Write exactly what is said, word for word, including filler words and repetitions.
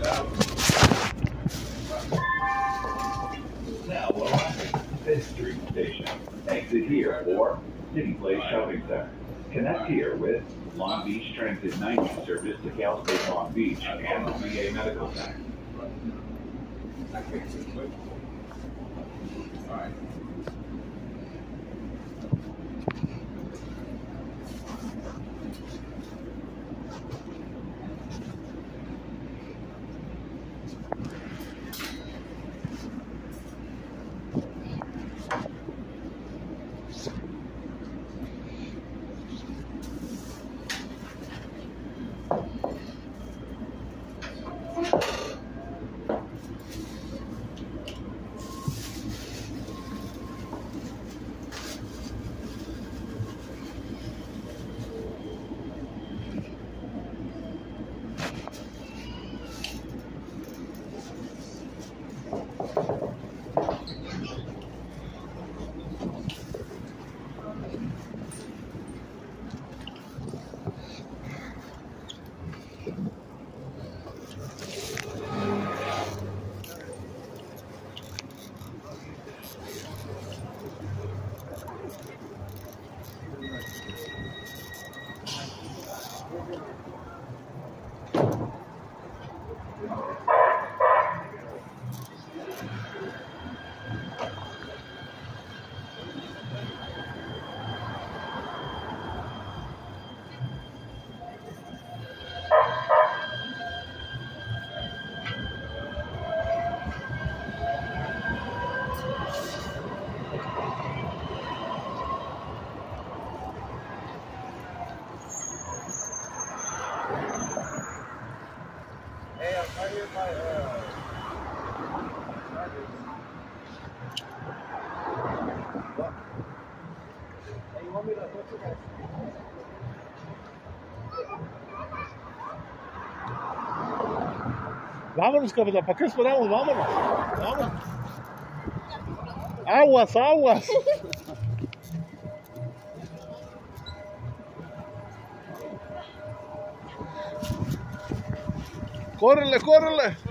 Now arriving at Fifth Street Station. Exit here or City Place Shopping Center. Connect here with Long Beach Transit ninety service to Cal State Long Beach and the V A Medical Center. All right. Hey, I'm right here by, uh, what? Hey, you want me to put you guys? Vámonos, capitán, ¿para qué esperamos? Vámonos, vámonos. Aguas, aguas. Córrele, córrele.